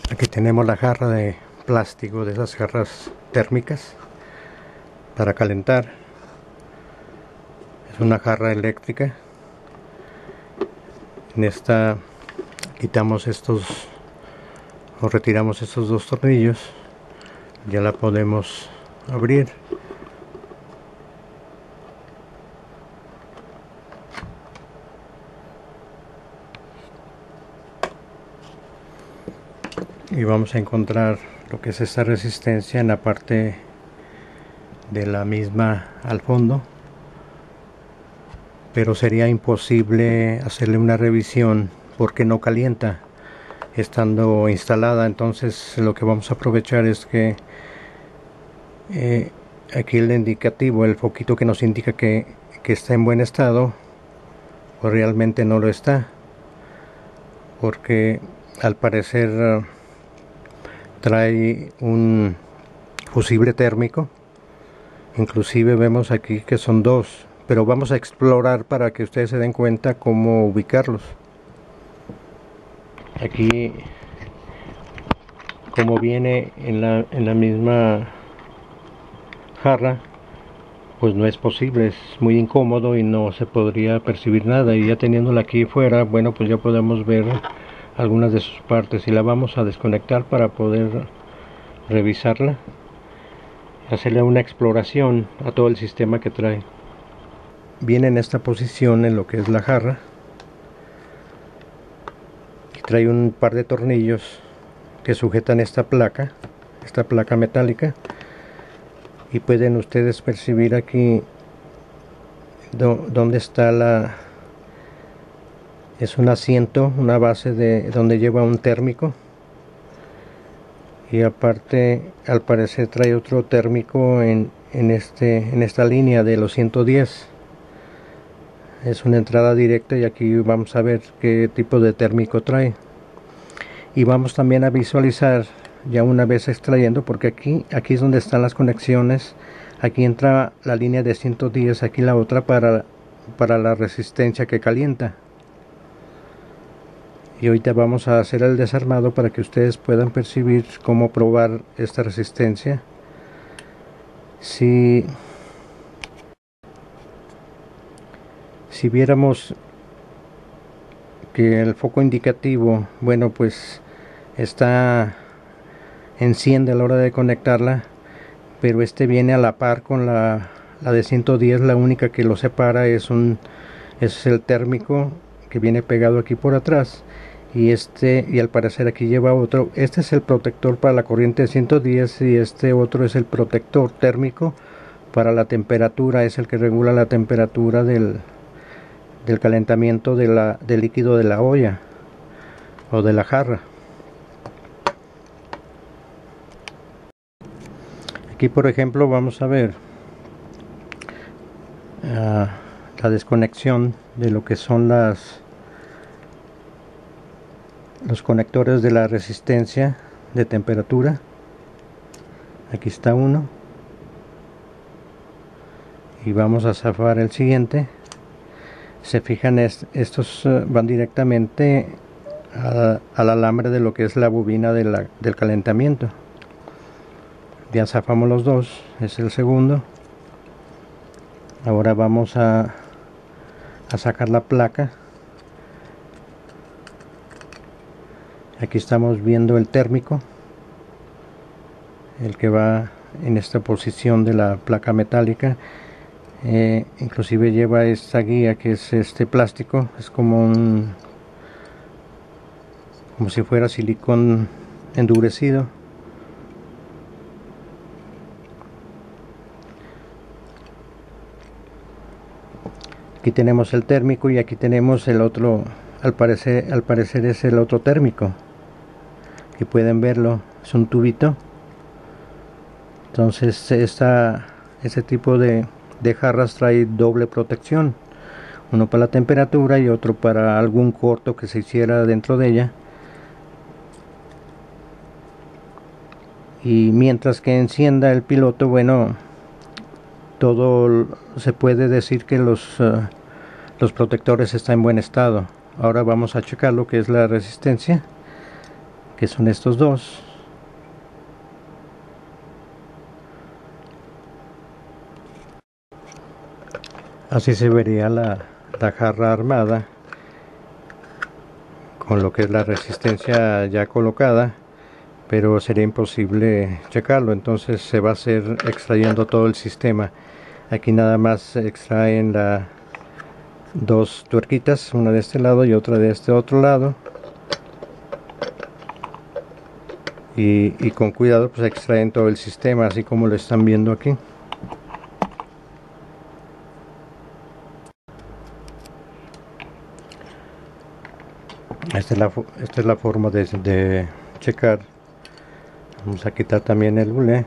Aquí tenemos la jarra de plástico, de esas jarras térmicas para calentar. Es una jarra eléctrica. En esta quitamos estos o retiramos estos dos tornillos. Ya la podemos abrir. Y vamos a encontrar lo que es esta resistencia en la parte de la misma al fondo, pero sería imposible hacerle una revisión porque no calienta estando instalada. Entonces lo que vamos a aprovechar es que aquí el indicativo, el foquito que nos indica que está en buen estado, pues realmente no lo está, porque al parecer trae un fusible térmico. Inclusive vemos aquí que son dos, pero vamos a explorar para que ustedes se den cuenta cómo ubicarlos. Aquí, como viene en la misma jarra, pues no es posible, es muy incómodo y no se podría percibir nada. Y ya teniéndola aquí fuera, bueno, pues ya podemos ver algunas de sus partes y la vamos a desconectar para poder revisarla, hacerle una exploración a todo el sistema que trae. Viene en esta posición en lo que es la jarra y trae un par de tornillos que sujetan esta placa metálica, y pueden ustedes percibir aquí donde está es un asiento, una base de donde lleva un térmico, y aparte al parecer trae otro térmico en esta línea de los 110. Es una entrada directa y aquí vamos a ver qué tipo de térmico trae, y vamos también a visualizar ya una vez extrayendo, porque aquí es donde están las conexiones. Aquí entra la línea de 110, aquí la otra para la resistencia que calienta. Y ahorita vamos a hacer el desarmado para que ustedes puedan percibir cómo probar esta resistencia. Si viéramos que el foco indicativo, bueno, pues enciende a la hora de conectarla, pero este viene a la par con la de 110. La única que lo separa es el térmico que viene pegado aquí por atrás, y al parecer aquí lleva otro. Este es el protector para la corriente de 110 y este otro es el protector térmico para la temperatura, es el que regula la temperatura del calentamiento del líquido de la olla o de la jarra. Aquí, por ejemplo, vamos a ver la desconexión de lo que son los conectores de la resistencia de temperatura. Aquí está uno, y vamos a zafar el siguiente. Se fijan, estos van directamente al alambre de lo que es la bobina del calentamiento. Ya zafamos los dos, es el segundo. Ahora vamos a sacar la placa. Aquí estamos viendo el térmico, el que va en esta posición de la placa metálica. Inclusive lleva esta guía que es este plástico, es como si fuera silicón endurecido. Aquí tenemos el térmico y aquí tenemos el otro, al parecer es el otro térmico. Aquí pueden verlo, es un tubito. Entonces ese tipo de jarras trae doble protección, uno para la temperatura y otro para algún corto que se hiciera dentro de ella. Y mientras que encienda el piloto, bueno, todo se puede decir que los protectores están en buen estado. Ahora vamos a checar lo que es la resistencia. que son estos dos. Así se vería la jarra armada con lo que es la resistencia ya colocada, pero sería imposible checarlo, entonces se va a hacer extrayendo todo el sistema. Aquí nada más se extraen dos tuerquitas, una de este lado y otra de este otro lado, y con cuidado pues extraen todo el sistema, así como lo están viendo aquí. Esta es la forma de checar. Vamos a quitar también el bulé.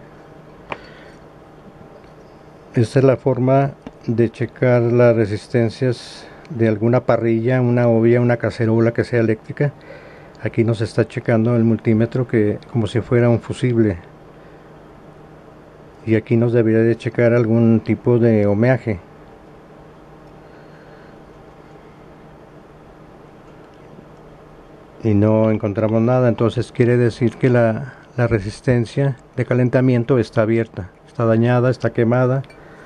Esta es la forma de checar las resistencias de alguna parrilla, una olla, una cacerola que sea eléctrica. Aquí nos está checando el multímetro que como si fuera un fusible. Y aquí nos debería de checar algún tipo de ohmeaje. Y no encontramos nada, entonces quiere decir que la resistencia de calentamiento está abierta, está dañada, está quemada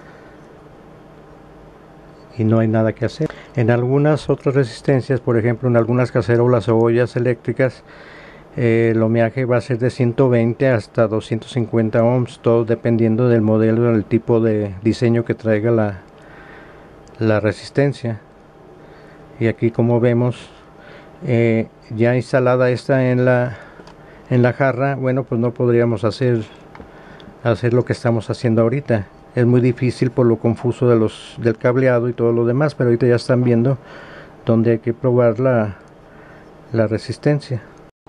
y no hay nada que hacer. En algunas otras resistencias, por ejemplo en algunas cacerolas o ollas eléctricas, el ohmeaje va a ser de 120 hasta 250 ohms, todo dependiendo del modelo, del tipo de diseño que traiga la resistencia. Y aquí, como vemos, ya instalada esta en la jarra, bueno, pues no podríamos hacer lo que estamos haciendo ahorita. Es muy difícil por lo confuso del cableado y todo lo demás, pero ahorita ya están viendo dónde hay que probar la resistencia.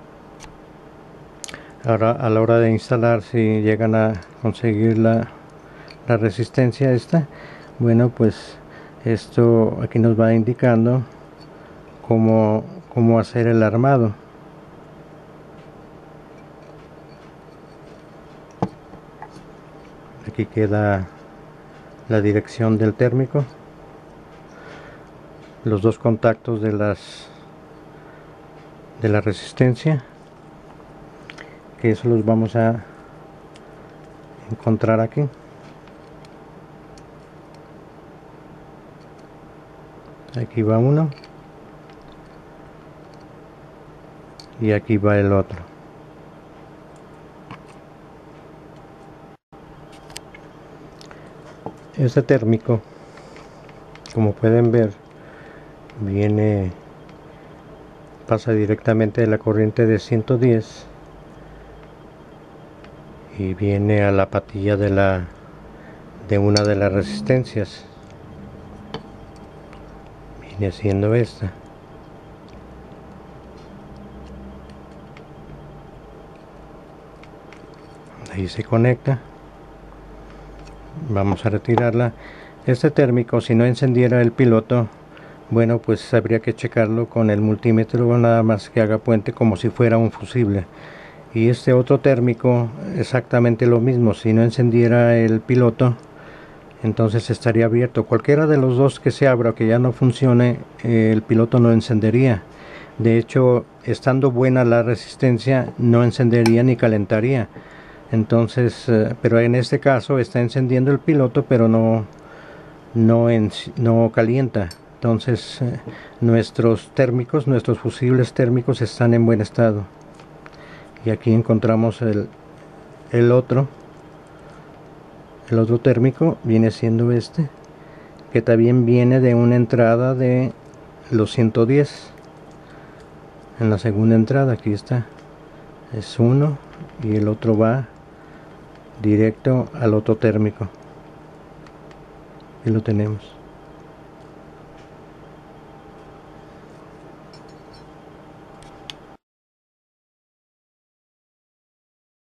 Ahora, a la hora de instalar, si llegan a conseguir la resistencia esta, bueno, pues esto aquí nos va indicando cómo hacer el armado. Aquí queda la dirección del térmico, los dos contactos de la resistencia, que eso los vamos a encontrar aquí. Aquí va uno y aquí va el otro. Este térmico, como pueden ver, pasa directamente de la corriente de 110 y viene a la patilla de una de las resistencias. Viene siendo esta. Ahí se conecta. Vamos a retirarla. Este térmico, si no encendiera el piloto, bueno, pues habría que checarlo con el multímetro, nada más que haga puente como si fuera un fusible. Y este otro térmico, exactamente lo mismo. Si no encendiera el piloto, entonces estaría abierto. Cualquiera de los dos que se abra o que ya no funcione, el piloto no encendería. De hecho, estando buena la resistencia, no encendería ni calentaría. Entonces, pero en este caso está encendiendo el piloto, pero no calienta. Entonces, nuestros térmicos, nuestros fusibles térmicos están en buen estado. Y aquí encontramos el otro térmico, viene siendo este, que también viene de una entrada de los 110. En la segunda entrada, aquí está, es uno, y el otro va directo al otro térmico. Y lo tenemos.